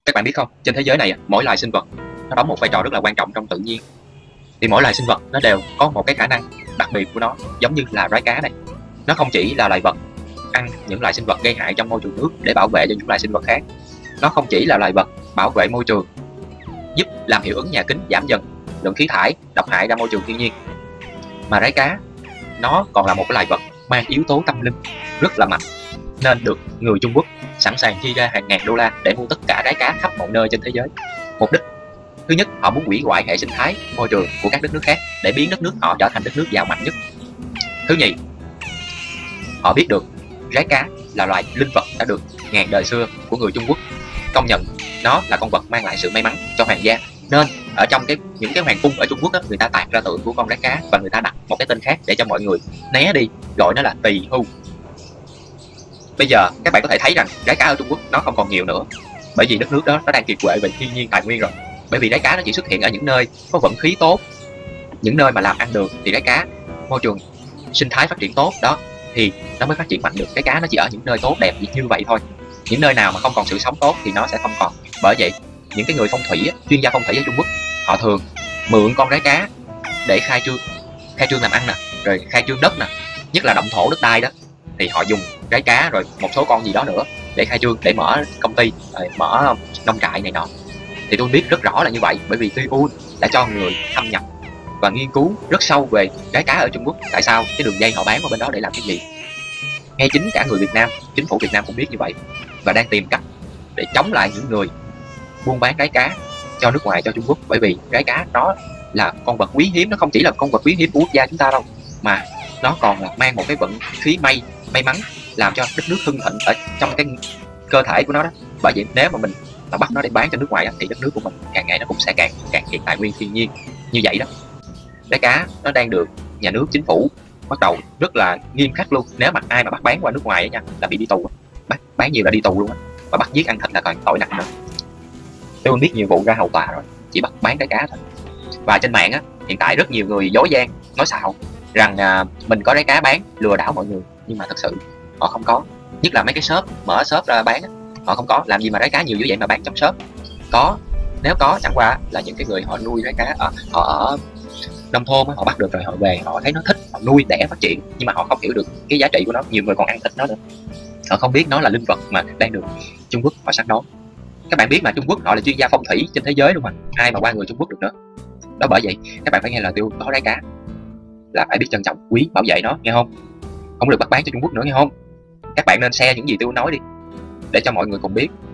Các bạn biết không, trên thế giới này mỗi loài sinh vật nó đóng một vai trò rất là quan trọng trong tự nhiên. Thì mỗi loài sinh vật nó đều có một cái khả năng đặc biệt của nó, giống như là rái cá này. Nó không chỉ là loài vật ăn những loài sinh vật gây hại trong môi trường nước để bảo vệ cho những loài sinh vật khác. Nó không chỉ là loài vật bảo vệ môi trường, giúp làm hiệu ứng nhà kính giảm dần lượng khí thải độc hại ra môi trường thiên nhiên. Mà rái cá nó còn là một cái loài vật mang yếu tố tâm linh rất là mạnh, nên được người Trung Quốc sẵn sàng chi ra hàng ngàn đô la để mua tất cả rái cá khắp mọi nơi trên thế giới. Mục đích thứ nhất, họ muốn hủy hoại hệ sinh thái môi trường của các đất nước khác để biến đất nước họ trở thành đất nước giàu mạnh nhất. Thứ nhì, họ biết được rái cá là loài linh vật đã được ngàn đời xưa của người Trung Quốc công nhận nó là con vật mang lại sự may mắn cho hoàng gia, nên ở trong những cái hoàng cung ở Trung Quốc đó, người ta tạc ra tượng của con rái cá và người ta đặt một cái tên khác để cho mọi người né đi, gọi nó là tỳ hưu. Bây giờ các bạn có thể thấy rằng rái cá ở Trung Quốc nó không còn nhiều nữa, bởi vì đất nước đó nó đang kiệt quệ về thiên nhiên tài nguyên rồi. Bởi vì rái cá nó chỉ xuất hiện ở những nơi có vận khí tốt, những nơi mà làm ăn được thì rái cá, môi trường sinh thái phát triển tốt đó thì nó mới phát triển mạnh được. Rái cá nó chỉ ở những nơi tốt đẹp như vậy thôi, những nơi nào mà không còn sự sống tốt thì nó sẽ không còn. Bởi vậy những cái người phong thủy, chuyên gia phong thủy ở Trung Quốc, họ thường mượn con rái cá để khai trương làm ăn nè, rồi khai trương đất nè, nhất là động thổ đất đai đó, thì họ dùng rái cá rồi một số con gì đó nữa để khai trương, để mở công ty, mở nông trại này nọ. Thì tôi biết rất rõ là như vậy, bởi vì TU đã cho người thâm nhập và nghiên cứu rất sâu về rái cá ở Trung Quốc. Tại sao cái đường dây họ bán qua bên đó để làm cái gì? Ngay chính cả người Việt Nam, chính phủ Việt Nam cũng biết như vậy và đang tìm cách để chống lại những người buôn bán rái cá cho nước ngoài, cho Trung Quốc. Bởi vì rái cá nó là con vật quý hiếm, nó không chỉ là con vật quý hiếm của quốc gia chúng ta đâu, mà nó còn là mang một cái vận khí may mắn, làm cho đất nước hưng thịnh ở trong cái cơ thể của nó đó. Bởi vậy nếu mà mình bắt nó để bán cho nước ngoài thì đất nước của mình càng ngày nó cũng sẽ càng kiệt tài nguyên thiên nhiên như vậy đó. Rái cá nó đang được nhà nước, chính phủ bắt đầu rất là nghiêm khắc luôn. Nếu mà ai mà bắt bán qua nước ngoài nha là bị đi tù, bán nhiều là đi tù luôn á, và bắt giết ăn thịt là còn tội nặng nữa. Tôi biết nhiều vụ ra hầu tòa rồi chỉ bắt bán rái cá thôi. Và trên mạng á, hiện tại rất nhiều người dối gian nói xạo rằng mình có rái cá bán lừa đảo mọi người, nhưng mà thật sự họ không có. Nhất là mấy cái shop mở shop ra bán á, họ không có. Làm gì mà rái cá nhiều như vậy mà bán trong shop? Có, nếu có chẳng qua là những cái người họ nuôi rái cá, họ ở nông thôn á, họ bắt được rồi họ về, họ thấy nó thích, họ nuôi đẻ phát triển, nhưng mà họ không hiểu được cái giá trị của nó. Nhiều người còn ăn thịt nó nữa, họ không biết nó là linh vật mà đang được Trung Quốc họ săn đón. Các bạn biết mà, Trung Quốc họ là chuyên gia phong thủy trên thế giới luôn mà, ai mà qua người Trung Quốc được nữa. Đó, bởi vậy các bạn phải nghe lời tôi, có rái cá là phải biết trân trọng, quý, bảo vệ nó, nghe không? Không được bắt bán cho Trung Quốc nữa, nghe không? Các bạn nên share những gì tôi nói đi để cho mọi người cùng biết.